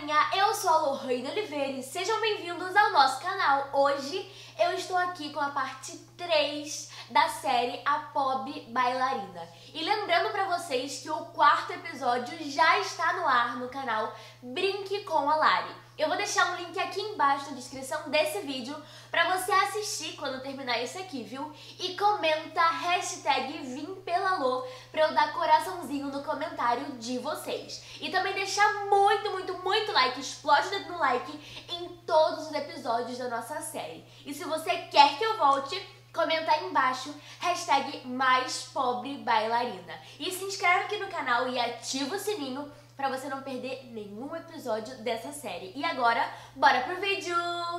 galerinha, eu sou a Lohane Oliveira e sejam bem-vindos ao nosso canal. Hoje eu estou aqui com a parte 3 da série A Pobre Bailarina. E lembrando pra vocês que o quarto episódio já está no ar no canal Brinque com a Lari. Eu vou deixar um link aqui embaixo na descrição desse vídeo pra você assistir quando terminar esse aqui, viu? E comenta hashtag #VimPelaLô pra eu dar coraçãozinho no comentário de vocês. E também deixar muito like, explode o dedo no like em todos os episódios da nossa série. E se você quer que eu volte, comenta aí embaixo, hashtag #MaisPobreBailarina. E se inscreve aqui no canal e ativa o sininho pra você não perder nenhum episódio dessa série. E agora, bora pro vídeo!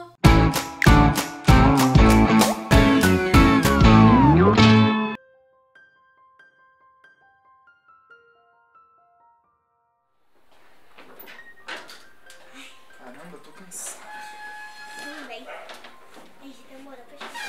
Caramba, eu tô cansado. Tudo bem. Ai, demorou pra chegar.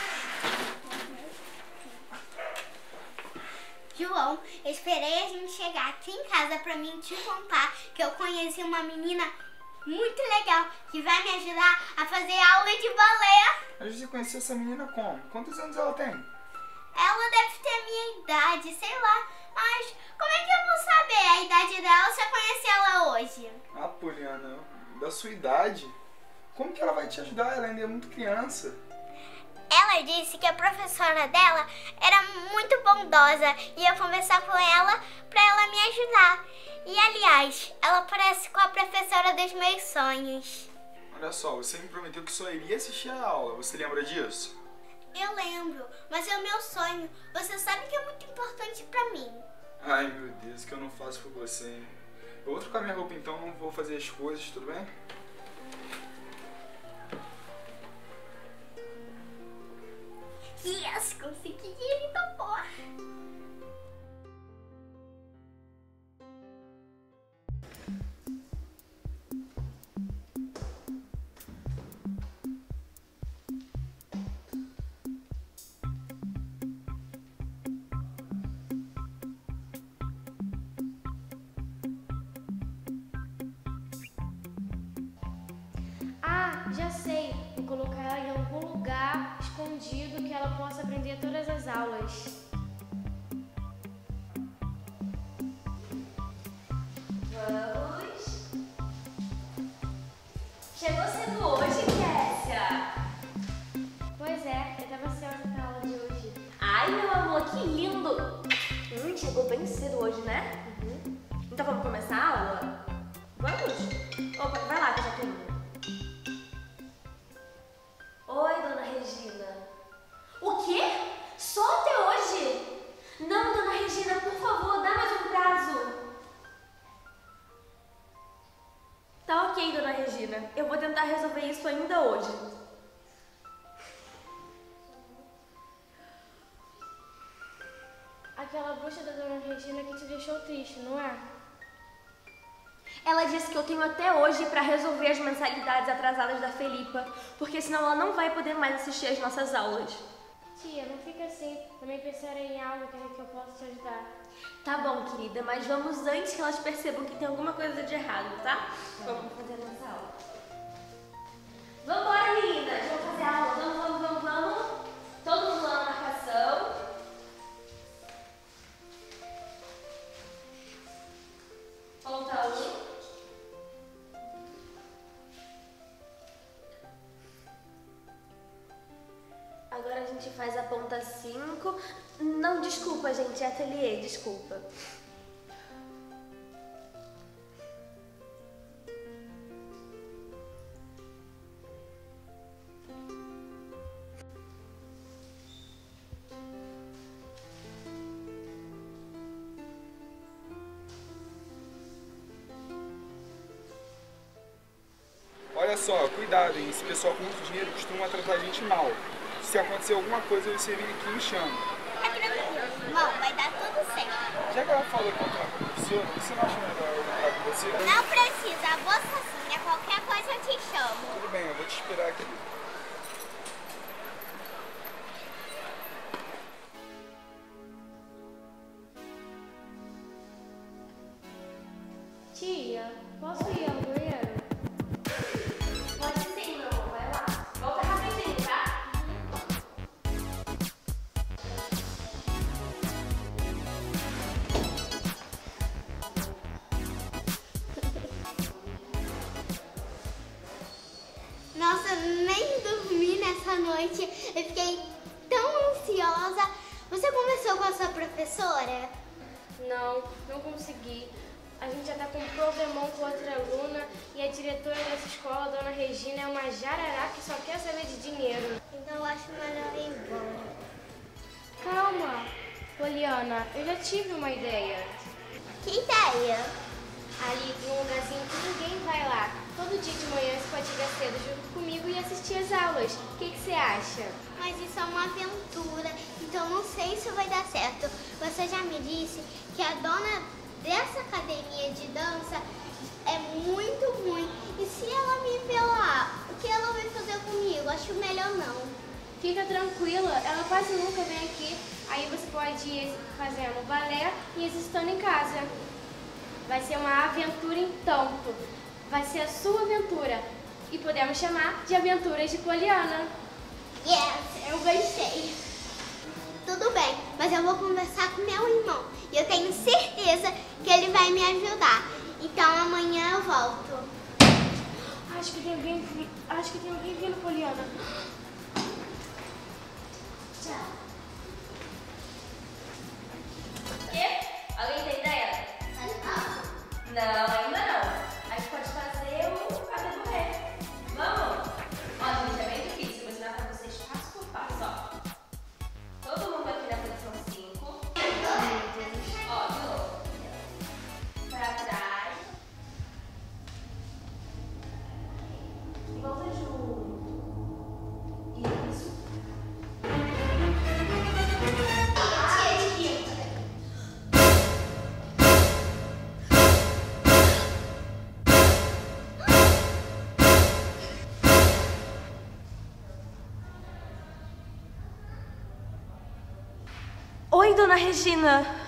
João, eu esperei a gente chegar aqui em casa pra mim te contar que eu conheci uma menina muito legal que vai me ajudar a fazer aula de balé. Mas você conheceu essa menina como? Quantos anos ela tem? Ela deve ter a minha idade, sei lá. Mas como é que eu vou saber a idade dela se eu conhecer ela hoje? Ah, Poliana, da sua idade? Como que ela vai te ajudar? Ela ainda é muito criança. Ela disse que a professora dela era muito bondosa e ia conversar com ela pra ela me ajudar. E aliás, ela parece com a professora dos meus sonhos. Olha só, você me prometeu que só iria assistir a aula. Você lembra disso? Eu lembro, mas é o meu sonho. Você sabe que é muito importante pra mim. Ai, meu Deus, o que eu não faço por você, hein? Eu vou trocar minha roupa então, não vou fazer as coisas, tudo bem? Yes, consegui, ele topou. Ah, já sei. Vou colocar ela em algum lugar escondido que ela possa aprender todas as aulas. Vamos! Chegou cedo hoje, Kessia? Pois é, eu tava ansiosa pra aula de hoje. Ai, meu amor, que lindo! Chegou bem cedo hoje, né? Então vamos começar a aula? Vamos? Opa, vai lá que eu já tô indo. Oi, dona Regina. O quê? Só até hoje? Não, dona Regina, por favor, dá mais um prazo. Tá ok, dona Regina. Eu vou tentar resolver isso ainda hoje. Aquela bruxa da dona Regina que te deixou triste, não é? Ela disse que eu tenho até hoje para resolver as mensalidades atrasadas da Felipa, porque senão ela não vai poder mais assistir às nossas aulas. Tia, não fica assim. Também pensar em algo que eu possa te ajudar. Tá bom, querida, mas vamos antes que elas percebam que tem alguma coisa de errado, tá? Vamos fazer a nossa aula. Vambora, meninas! Vamos fazer a aula. Vamos. Todo mundo lá na marcação. Conta 1. Agora a gente faz a ponta 5. Não, desculpa, gente, é ateliê, desculpa. Olha só, cuidado, hein? Esse pessoal com muito dinheiro costuma tratar a gente mal. Se acontecer alguma coisa, você vem aqui e me chama. Tá tranquilo, irmão, vai dar tudo certo. Já que ela falou que vai entrar com a professora, você não acha melhor eu entrar com você? Não precisa, vou sozinha. Qualquer coisa eu te chamo. Tudo bem, eu vou te esperar aqui. Tia, posso ir ao banheiro? noite. Eu fiquei tão ansiosa. Você conversou com a sua professora? Não consegui. A gente já tá com um problemão com outra aluna e a diretora dessa escola, a dona Regina, é uma jarará que só quer saber de dinheiro. Então eu acho melhor ir embora. Calma, Poliana, eu já tive uma ideia. Que ideia? Ali tem um lugarzinho que ninguém vai lá. Todo dia de manhã você pode chegar cedo junto comigo e assistir as aulas. O que você acha? Mas isso é uma aventura, então não sei se vai dar certo. Você já me disse que a dona dessa academia de dança é muito ruim. E se ela me ver lá, o que ela vai fazer comigo? Acho melhor não. Fica tranquila, ela quase nunca vem aqui. Aí você pode ir fazendo balé e exercitando em casa. Vai ser uma aventura então. Vai ser a sua aventura. E podemos chamar de Aventuras de Poliana. Yes, eu gostei. Tudo bem, mas eu vou conversar com meu irmão. E eu tenho certeza que ele vai me ajudar. Então amanhã eu volto. Acho que tem alguém vindo, Poliana. Tchau. Quê? Alguém tem ideia? Não, ainda não. A gente pode fazer o café do rei. Vamos? Ó, gente, é bem difícil. Vou ensinar pra vocês passo por passo, ó. Todo mundo aqui na posição 5. Ó, de novo. Pra trás. E volta junto. Isso. Oi, dona Regina.